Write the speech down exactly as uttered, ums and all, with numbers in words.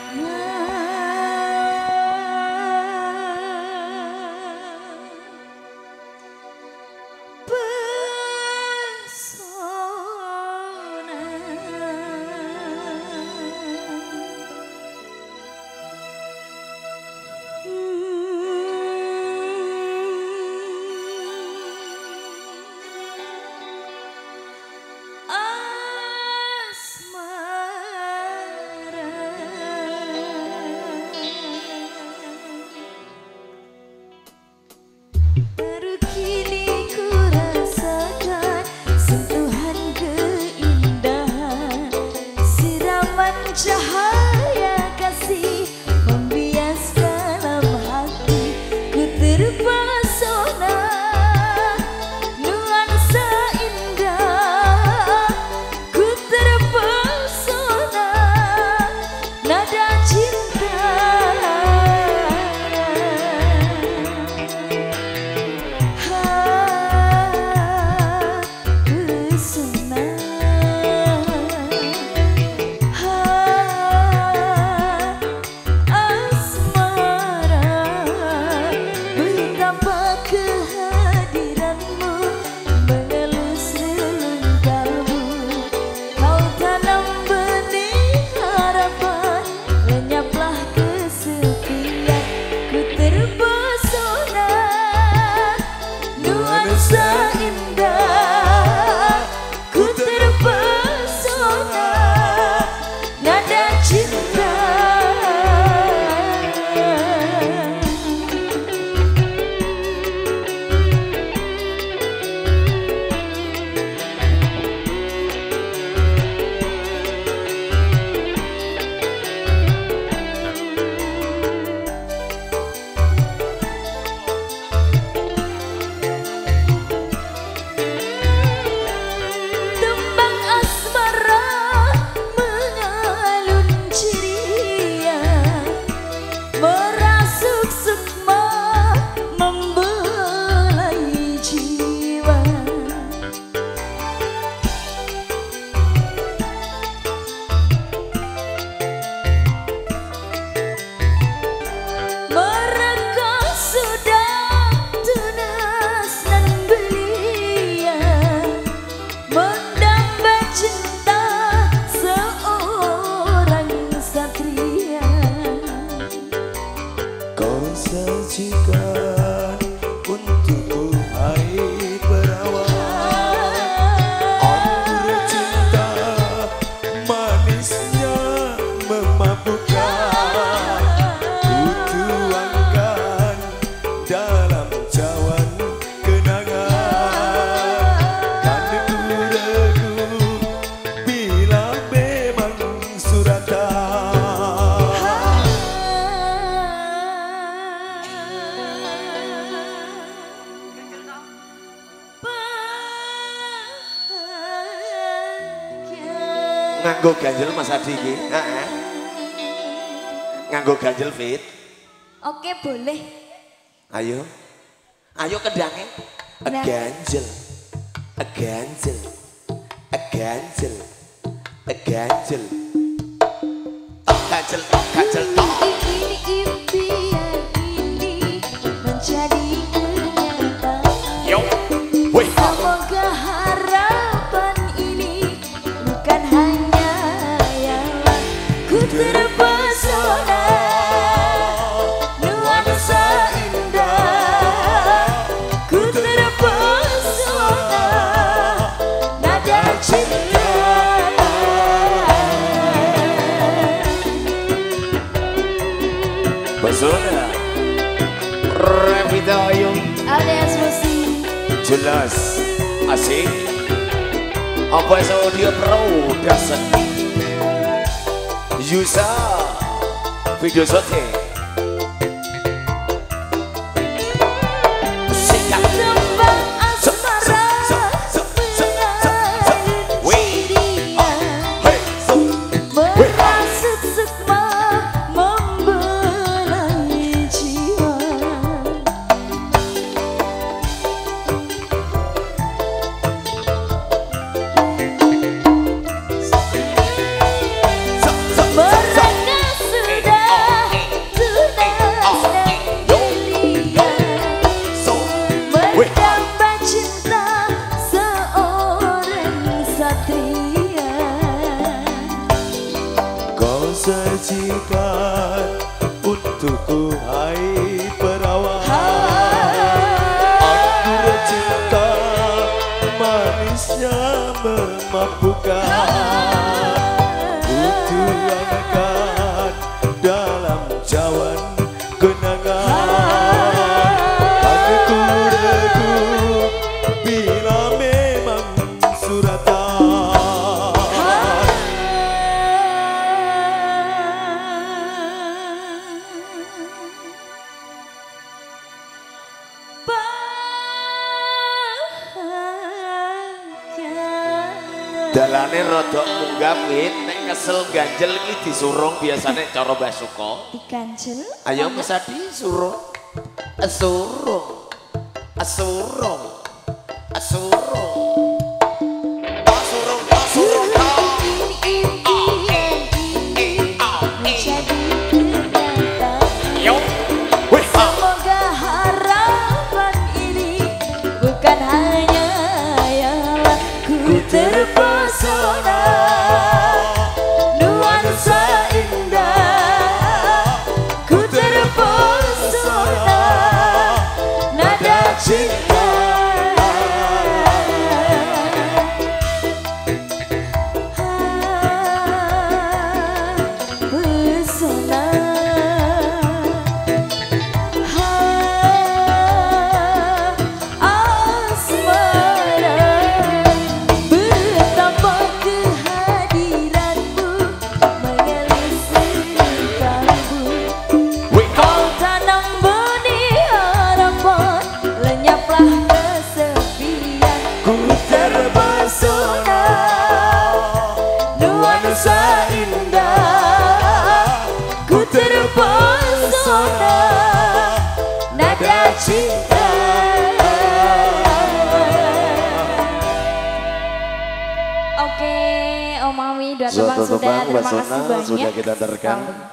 Cahaya kasih membias dalam hati, ku terpesona nuansa indah, ku terpesona nada cinta. Ha, pesona. Sajikan untukku air berawal, anggur cinta manisnya memabukkan, ku tuangkan dalam cawan kenangan, kan ku ragu bila memang suratan. Nganggo ganjel Mas Adi iki, heeh. Nganggo ganjel fit. Oke, boleh. Ayo. Ayo kendangnya. A Nah. ganjel. A ganjel. A ganjel. A ganjel. Tok ganjel, tok ganjel, tok. Ini impian ini menjadi kenyataan. Yo. Wih. Semoga harapan ini bukan hanya hayalan, ku terpesona nuansa indah, ku terpesona nada cinta. Pesona. Revita Ayu. Alias Musi. Jelas. Asik. Apa audio production. Yusa. Video shooting. Sikap. Tembang asmara mengalir jiria, merasuk sukma membelai jiwa. Mereka sajikan untukku hai perawan. Anggur cinta manisnya memabukkan, kutuangkan dalam cawan kenangan. Hatiku ragu bila memang suratan. Dalane rodok munggah wit, nek kesel ganjel iki disurung biasane cara Mbah Suko. Diganjel. Ayo Mas Adi surung. Surung. Surung. Surung. Surung, surung. Semoga harapan ini bukan hanya hayalanku, terpesona nuansa indah, ku terpesona nada cinta. Terpesona nada cinta. Oke, Om Mami, dua tebang sudah. Terima kasih banyak. Sudah kita terkan.